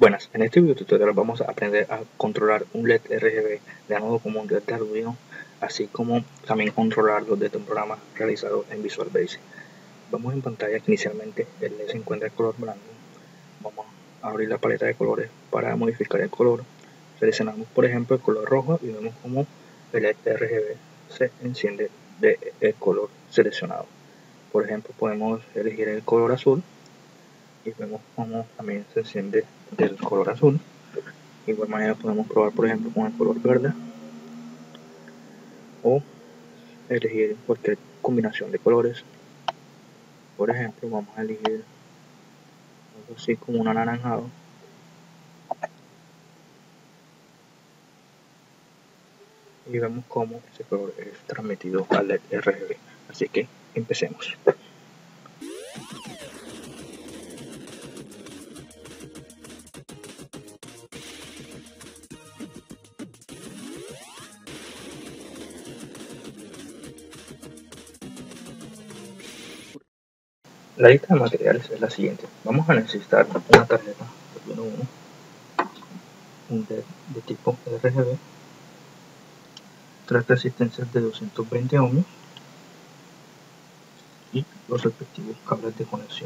Buenas, en este video tutorial vamos a aprender a controlar un LED RGB de anodo común de Arduino, así como también controlarlo desde un programa realizado en Visual Basic. Vamos en pantalla que inicialmente el LED se encuentra en color blanco. Vamos a abrir la paleta de colores para modificar el color. Seleccionamos por ejemplo el color rojo y vemos como el LED RGB se enciende del color seleccionado. Por ejemplo, podemos elegir el color azul y vemos cómo también se enciende del color azul. De igual manera podemos probar por ejemplo con el color verde o elegir cualquier combinación de colores. Por ejemplo, vamos a elegir algo así como un anaranjado y vemos cómo ese color es transmitido al LED RGB. Así que empecemos. La lista de materiales es la siguiente. Vamos a necesitar una tarjeta Arduino 1, un LED de tipo RGB, 3 resistencias de 220 ohms y los respectivos cables de conexión.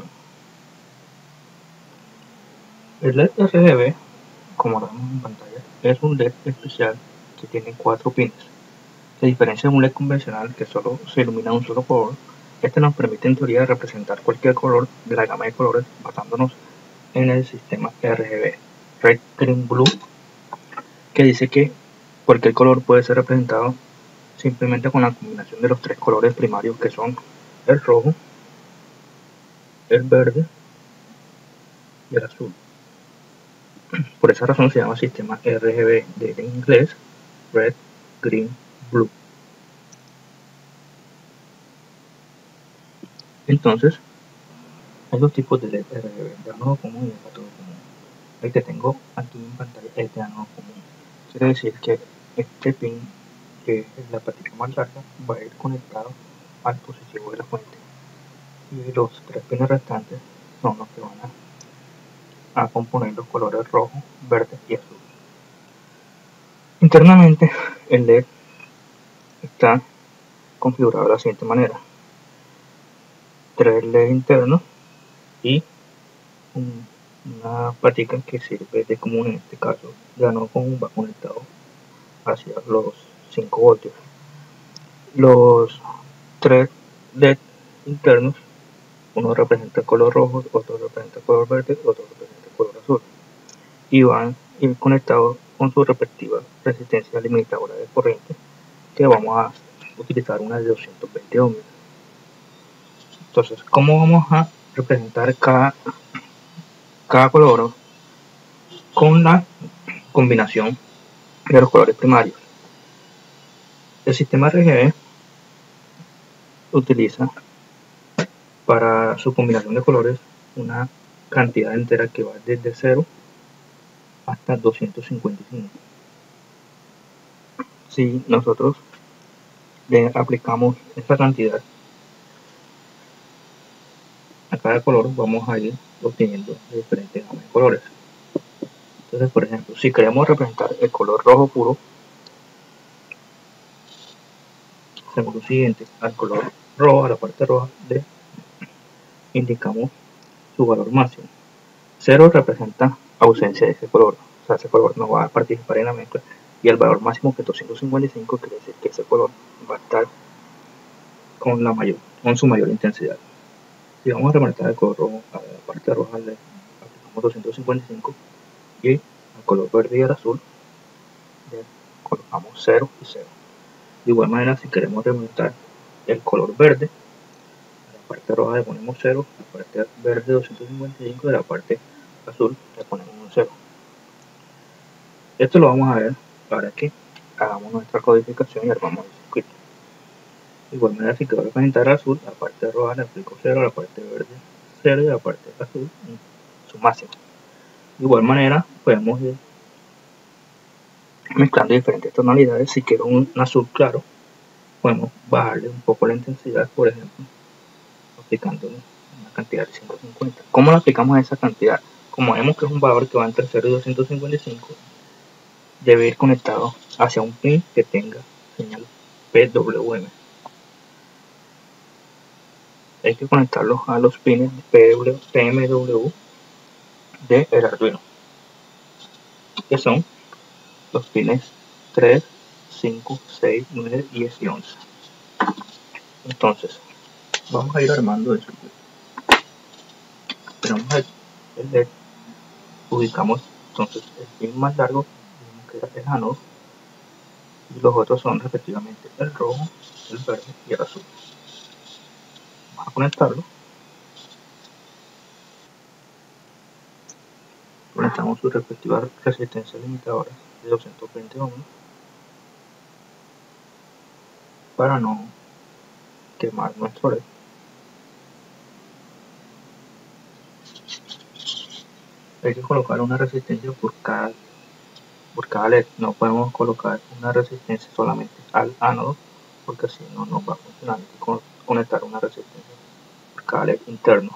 El LED RGB, como vemos en pantalla, es un LED especial que tiene 4 pines. Se diferencia de un LED convencional que solo se ilumina un solo color. Este nos permite en teoría representar cualquier color de la gama de colores basándonos en el sistema RGB, Red, Green, Blue, que dice que cualquier color puede ser representado simplemente con la combinación de los 3 colores primarios que son el rojo, el verde y el azul. Por esa razón se llama sistema RGB de inglés Red, Green, Blue. Entonces, hay dos tipos de LED RGB, de anodo común y de cátodo común. El que tengo aquí en pantalla es de anodo común. Quiere decir que este pin, que es la patita más larga, va a ir conectado al positivo de la fuente. Y los 3 pines restantes son los que van a componer los colores rojo, verde y azul. Internamente, el LED está configurado de la siguiente manera: 3 LED internos y una patica que sirve de común, en este caso de anodo común, va conectado hacia los 5 voltios. Los 3 LED internos, uno representa el color rojo, otro representa el color verde, otro representa el color azul, y van a ir conectados con su respectiva resistencia limitadora de corriente, que vamos a utilizar una de 220 ohms. Entonces, ¿cómo vamos a representar cada color? Con la combinación de los colores primarios. El sistema RGB utiliza para su combinación de colores una cantidad entera que va desde 0 hasta 255. Si nosotros le aplicamos esta cantidad a cada color, vamos a ir obteniendo diferentes gamas de colores. Entonces, por ejemplo, si queremos representar el color rojo puro, hacemos lo siguiente: al color rojo, a la parte roja, le indicamos su valor máximo. 0 representa ausencia de ese color, o sea, ese color no va a participar en la mezcla, y el valor máximo, que es 255, quiere decir que ese color va a estar con su mayor intensidad. Si vamos a representar el color rojo, a la parte roja le aplicamos 255 y al color verde y al azul le colocamos 0 y 0. De igual manera, si queremos representar el color verde, a la parte roja le ponemos 0, a la parte verde 255 y a la parte azul le ponemos un 0. Esto lo vamos a ver para que hagamos nuestra codificación y armamos el circuito. De igual manera, si quiero representar azul, a la parte roja le aplico 0, a la parte verde 0 y a la parte azul su máximo. De igual manera, podemos ir mezclando diferentes tonalidades. Si quiero un azul claro, podemos bajarle un poco la intensidad, por ejemplo, aplicándole una cantidad de 150. ¿Cómo le aplicamos esa cantidad? Como vemos que es un valor que va entre 0 y 255, debe ir conectado hacia un pin que tenga señal PWM. Hay que conectarlos a los pines PMW del Arduino, que son los pines 3, 5, 6, 9, 10 y 11. Entonces, vamos a ir armando el circuito. Tenemos el LED, ubicamos entonces el pin más largo, que era el ánodo, y los otros son respectivamente el rojo, el verde y el azul. Vamos a conectarlo. Conectamos sus respectivas resistencias limitadoras de 220 ohms para no quemar nuestro LED. Hay que colocar una resistencia por cada LED. No podemos colocar una resistencia solamente al ánodo, porque así no nos va a funcionar. Hay que conectar una resistencia por cada LED interno.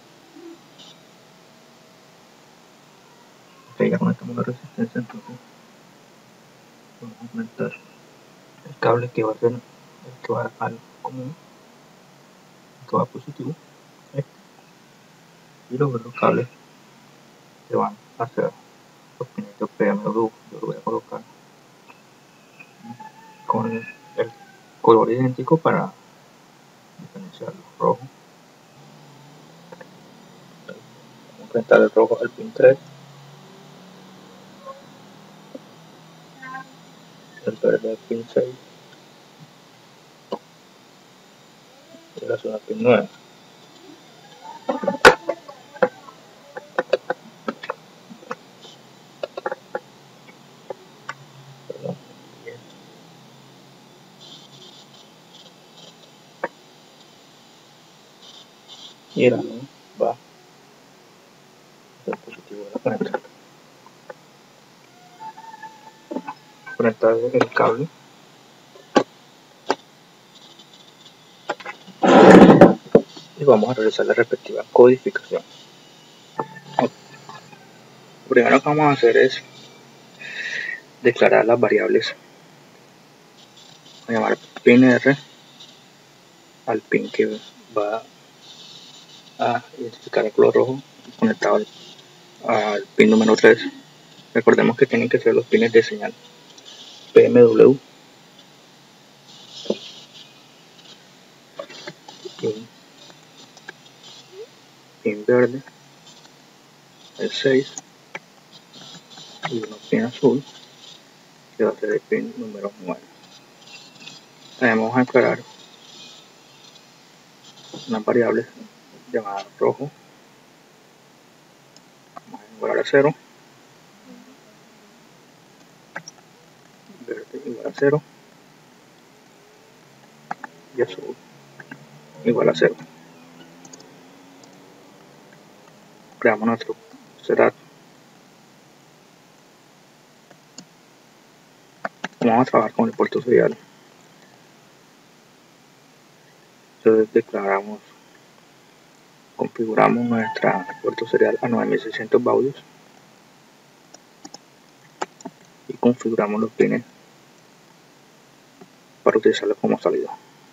Ok, ya conectamos la resistencia, entonces vamos a conectar el cable que va a ser el que va al común, el que va positivo, y los otros cables que van hacia los pines de PMW. Yo lo voy a colocar con el color idéntico para diferenciarlo. Rojo. Vamos a conectar el rojo al pin 3, el verde al pin 6 y el azul al pin 9. Perdón, y el ánodo va al positivo de la conectar. Conectar el cable y vamos a realizar la respectiva codificación. Lo primero que vamos a hacer es declarar las variables. Voy a llamar pin R al pin que va a identificar el color rojo conectado al pin número 3. Recordemos que tienen que ser los pines de señal PMW. Pin verde, el 6, y un pin azul que va a ser el pin número 9. También vamos a declarar unas variables llamadas rojo, vamos a igualar a 0, verde igual a 0 y azul igual a 0. Creamos nuestro setup. Vamos a trabajar con el puerto serial. Entonces configuramos nuestra puerto serial a 9600 baudios y configuramos los pines para utilizarlos como salida.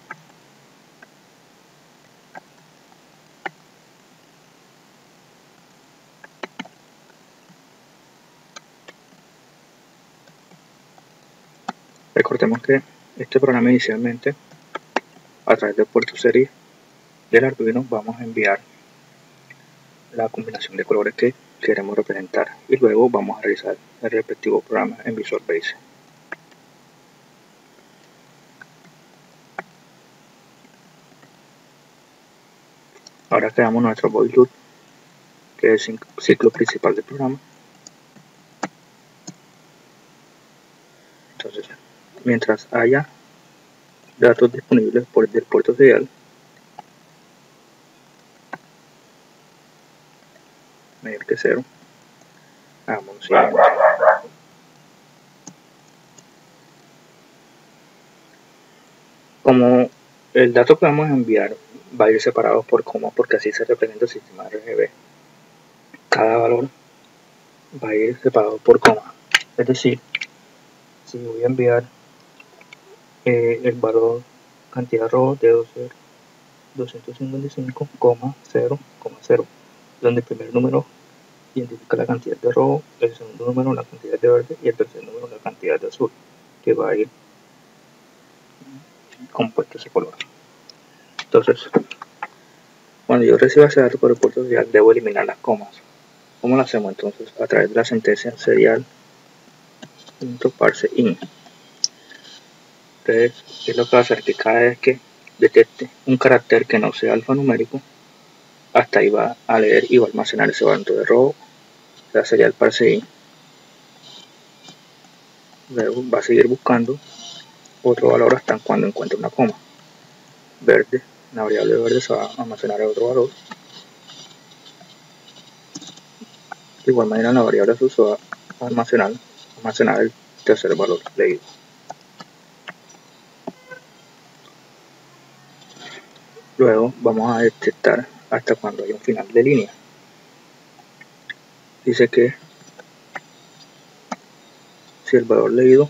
Recordemos que este programa inicialmente, a través del puerto serie del Arduino, vamos a enviar la combinación de colores que queremos representar y luego vamos a realizar el respectivo programa en Visual Basic. Ahora creamos nuestro void loop, que es el ciclo principal del programa. Entonces, mientras haya datos disponibles del puerto serial, mayor que 0, hagamos lo siguiente. Como el dato que vamos a enviar va a ir separado por coma, porque así se representa el sistema RGB. cada valor va a ir separado por coma. Es decir, si voy a enviar el valor cantidad rojo debe ser 255,0,0, donde el primer número identifica la cantidad de rojo, el segundo número la cantidad de verde y el tercer número la cantidad de azul, que va a ir compuesto ese color. Entonces, cuando yo reciba ese dato por el puerto serial, debo eliminar las comas. ¿Cómo lo hacemos? Entonces, a través de la sentencia serial.parseInt. Entonces, es lo que va a hacer que cada vez que detecte un carácter que no sea alfanumérico, hasta ahí va a leer y va a almacenar ese valor de rojo, la serial parseInt. Luego va a seguir buscando otro valor hasta cuando encuentre una coma. Verde, la variable verde se va a almacenar el otro valor. De igual manera, la variable azul se va a almacenar el tercer valor leído. Luego vamos a detectar hasta cuando hay un final de línea. Dice que si el valor leído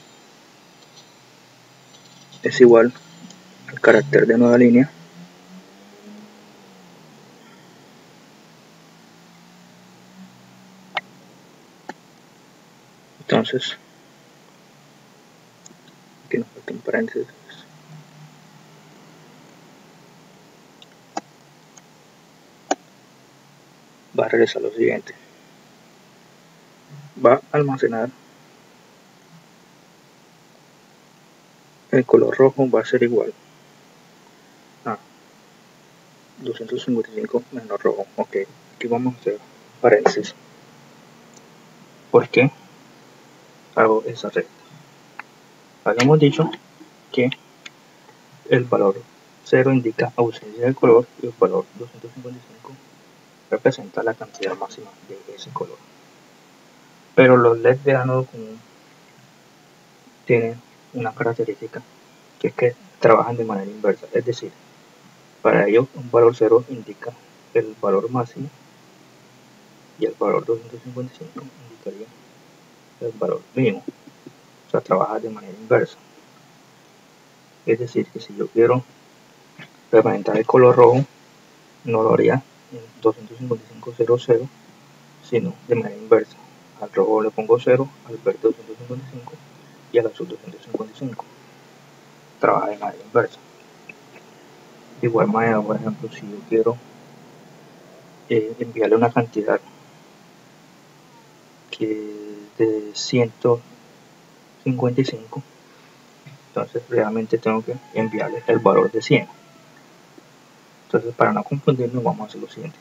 es igual al carácter de nueva línea, entonces aquí nos falta un paréntesis, va a regresar lo siguiente: va a almacenar el color rojo, va a ser igual a 255 menos rojo. Ok, aquí vamos a hacer paréntesis. ¿Por qué hago esa regla? Habíamos dicho que el valor 0 indica ausencia de color y el valor 255 representa la cantidad máxima de ese color. Pero los LEDs de ánodo común tienen una característica, que es que trabajan de manera inversa. Es decir, para ellos un valor 0 indica el valor máximo y el valor 255 indicaría el valor mínimo. O sea, trabaja de manera inversa. Es decir, que si yo quiero representar el color rojo, no lo haría en 255,00, sino de manera inversa. Al rojo le pongo 0, al verde 255 y al azul 255. Trabaja de manera inversa. De igual manera, por ejemplo, si yo quiero enviarle una cantidad que es de 155, entonces realmente tengo que enviarle el valor de 100. Entonces, para no confundirnos, vamos a hacer lo siguiente: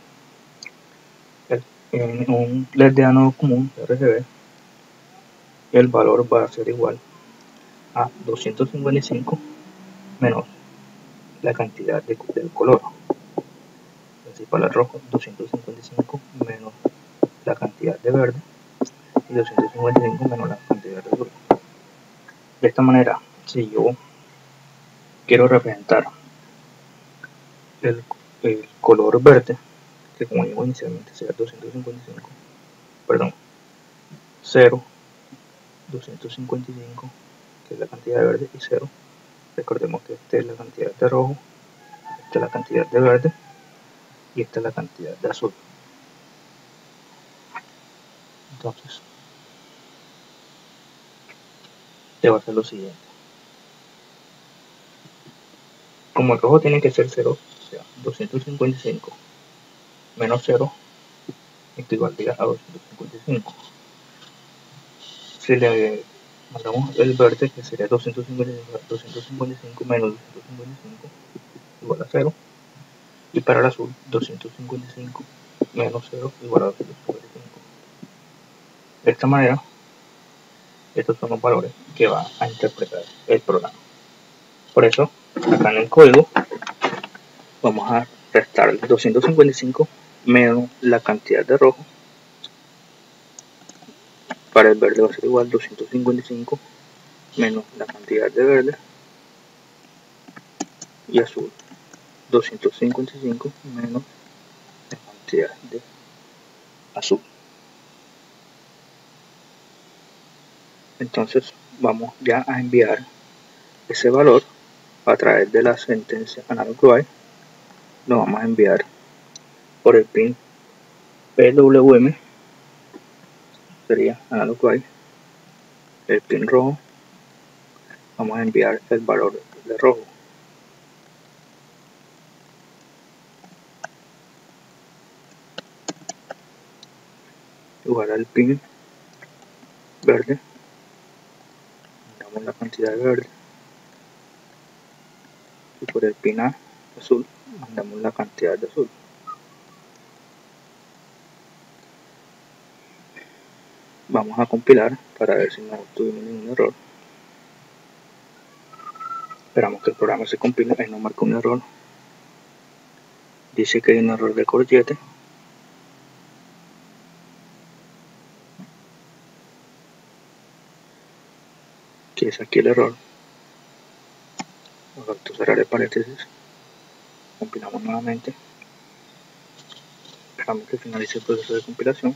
en un LED de ánodo común RGB, el valor va a ser igual a 255 menos la cantidad del color. Es decir, para el rojo, 255 menos la cantidad de verde y 255 menos la cantidad de azul. De esta manera, si yo quiero representar el color verde, que como digo inicialmente será 255, perdón, 0, 255, que es la cantidad de verde, y 0, recordemos que esta es la cantidad de rojo, esta es la cantidad de verde y esta es la cantidad de azul. Entonces, debo hacer lo siguiente: como el rojo tiene que ser 0, o sea, 255 menos 0 equivaldría a 255. Si le mandamos el verde, que sería 255 menos 255 igual a 0, y para el azul 255 menos 0 igual a 255. De esta manera, estos son los valores que va a interpretar el programa. Por eso, acá en el código vamos a restar el 255 menos la cantidad de rojo. Para el verde va a ser igual 255 menos la cantidad de verde, y azul 255 menos la cantidad de azul. Entonces vamos ya a enviar ese valor a través de la sentencia analog lo vamos a enviar por el pin PWM, sería analog el pin rojo, vamos a enviar el valor de rojo. Igual al pin verde, damos la cantidad de verde, y por el pin A azul mandamos la cantidad de azul. Vamos a compilar para ver si no tuvimos ningún error. Esperamos que el programa se compile. Ahí no marca un error. Dice que hay un error de Core 7. Que es aquí el error. Vamos a cerrar el paréntesis. Compilamos nuevamente. Esperamos que finalice el proceso de compilación.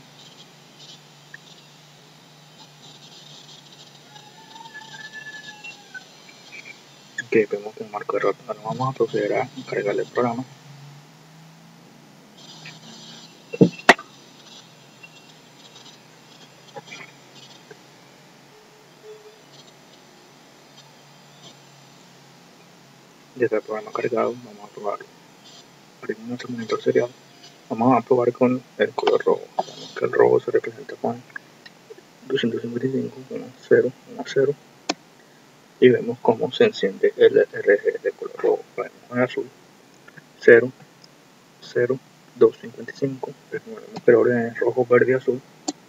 Ok, vemos que no marcó error. Ahora vamos a proceder a cargarle el programa. Ya está el programa cargado. Vamos a probarlo. Abrimos nuestro monitor serial. Vamos a probar con el color rojo. Sabemos que el rojo se representa con 255, 0, 0. Y vemos cómo se enciende el RG de color rojo. Vemos en azul 0, 0, 255. Vemos que el orden es rojo, verde y azul.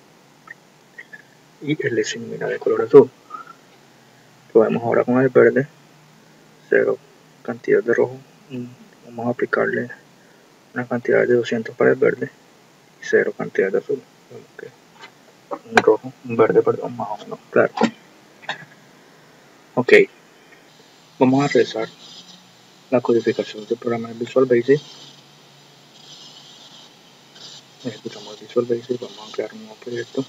Y él se ilumina de color azul. Lo vemos ahora con el verde, 0 cantidad de rojo. Y vamos a aplicarle una cantidad de 200 para el verde y 0 cantidad de azul. Vemos que un verde, perdón, más o menos claro. Ok, vamos a realizar la codificación del programa de Visual Basic. Ejecutamos Visual Basic, vamos a crear un nuevo proyecto.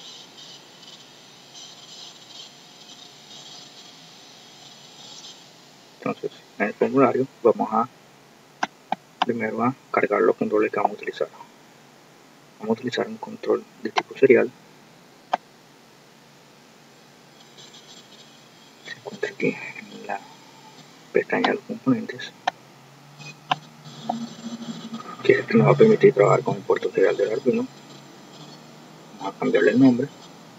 Entonces, en el formulario vamos a primero a cargar los controles que vamos a utilizar. Vamos a utilizar un control de tipo serial. Se encuentra aquí en la pestaña de los componentes, que es el que nos va a permitir trabajar con el puerto serial del Arduino. Vamos a cambiarle el nombre.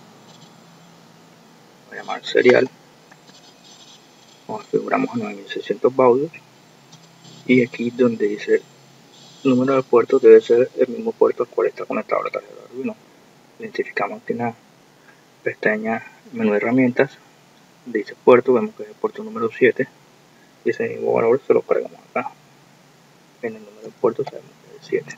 Voy a llamar serial. Configuramos a 9600 baudos. Y aquí donde dice el número de puertos debe ser el mismo puerto al cual está conectado la tarjeta de Arduino. Identificamos aquí en la pestaña menú de herramientas, donde dice puerto, vemos que es el puerto número 7. Y ese mismo valor se lo cargamos acá. En el número de puertos sabemos que es 7.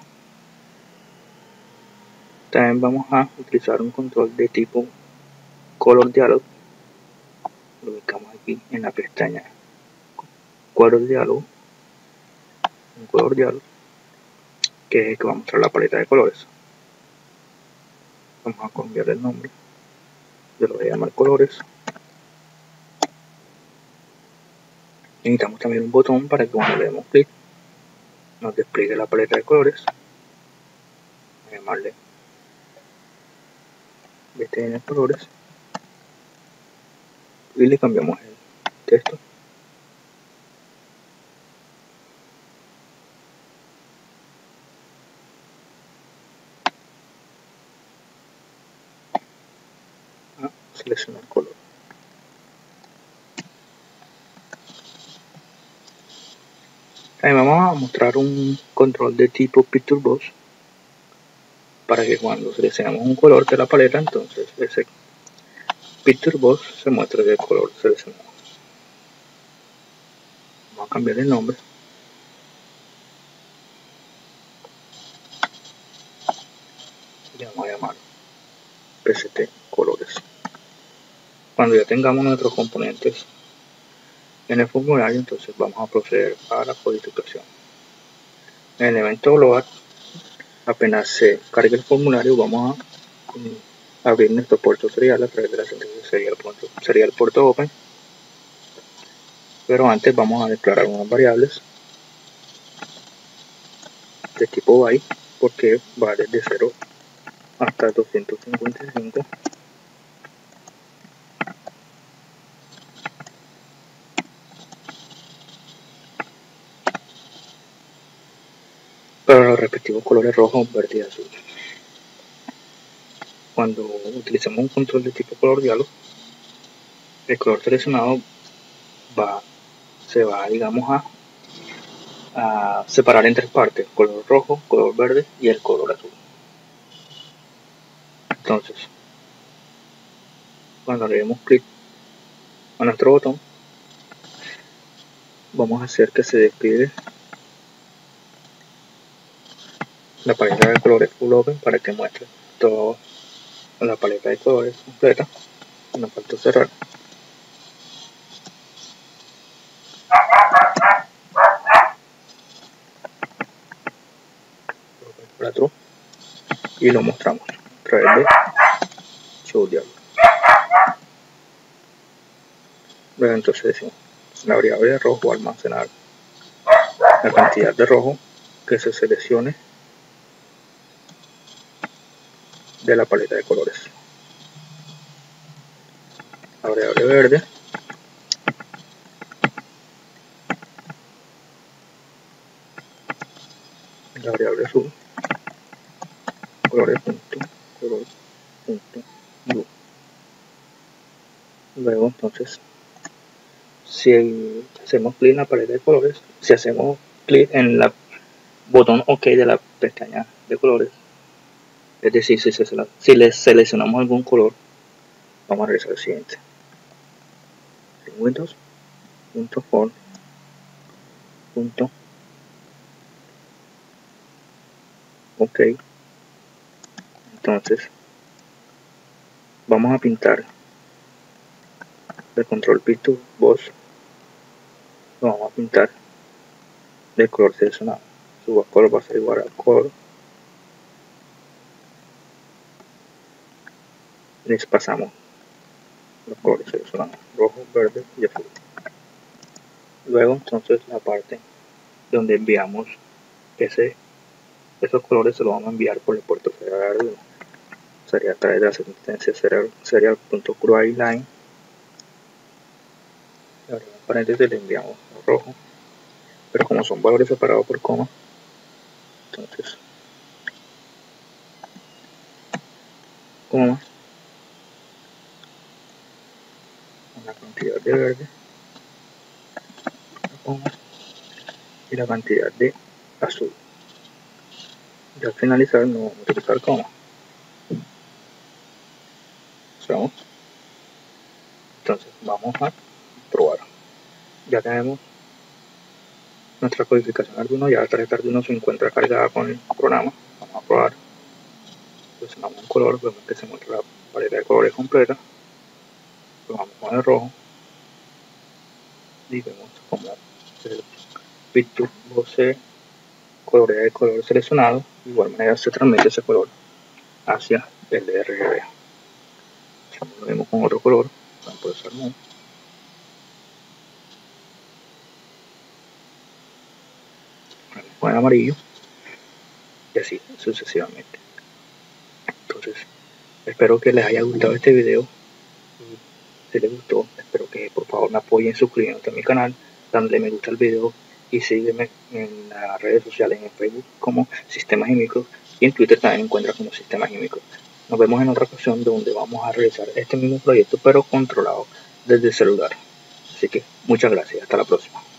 También vamos a utilizar un control de tipo Color Dialog. Lo ubicamos aquí en la pestaña Color Dialog. Un color dialog, que es el que va a mostrar la paleta de colores. Vamos a cambiar el nombre. Yo lo voy a llamar colores. Necesitamos también un botón para que cuando le demos clic nos despliegue la paleta de colores. Voy a llamarle BTN colores y le cambiamos el texto. A seleccionar color. También vamos a mostrar un control de tipo Picture Box para que cuando seleccionemos un color de la paleta, entonces ese Picture Box se muestre del color seleccionado. Vamos a cambiar el nombre. Le vamos a llamar PCT colores. Cuando ya tengamos nuestros componentes en el formulario, entonces vamos a proceder a la codificación. En el evento global, apenas se cargue el formulario, vamos a abrir nuestro puerto serial a través de la serial puerto open. Pero antes vamos a declarar unas variables de tipo byte, porque va desde 0 hasta 255. Para los respectivos colores rojo, verde y azul. Cuando utilicemos un control de tipo color diálogo, el color seleccionado se va, digamos, a separar en tres partes: color rojo, color verde y el color azul. Entonces, cuando le demos clic a nuestro botón, vamos a hacer que se despliegue la paleta de colores full open para que muestre toda la paleta de colores completa. Nos falta cerrar. Para true y lo mostramos a través de show diálogo. Luego entonces decimos la variable de rojo almacenar la cantidad de rojo que se seleccione de la paleta de colores. La variable verde la variable azul color punto blue. Luego entonces, si hacemos clic en la paleta de colores, si hacemos clic en el botón OK de la pestaña de colores, es decir, si le seleccionamos algún color, vamos a realizar el siguiente: en Windows.for OK. Entonces vamos a pintar el control Pick to Box, lo vamos a pintar del color seleccionado. Su color va a ser igual al color. Les pasamos los colores seleccionados: rojo, verde y azul. Luego entonces la parte donde enviamos esos colores se los vamos a enviar por el puerto serial Arduino. Sería a través de la sentencia serial.cryline. Abrimos paréntesis, le enviamos rojo, pero como son valores separados por coma, entonces coma, la cantidad de verde, coma, y la cantidad de azul. Y al finalizar no vamos a utilizar coma. Entonces vamos a probar. Ya tenemos nuestra codificación Arduino, ya la tarjeta Arduino se encuentra cargada con el programa. Vamos a probar. Seleccionamos un color, vemos que se muestra la paleta de colores completa. Vamos con el rojo y vemos como el picture se colorea el color seleccionado. De igual manera se transmite ese color hacia el RGB. Lo vemos con otro color, vamos a usar con el amarillo y así sucesivamente. Entonces espero que les haya gustado este video. Si les gustó, espero que por favor me apoyen suscribiéndose a mi canal, dándole me gusta al video y sígueme en las redes sociales, en Facebook como Sistemas y Micros, y en Twitter también me encuentras como Sistemas y Micros. Nos vemos en otra ocasión donde vamos a realizar este mismo proyecto pero controlado desde el celular. Así que muchas gracias, hasta la próxima.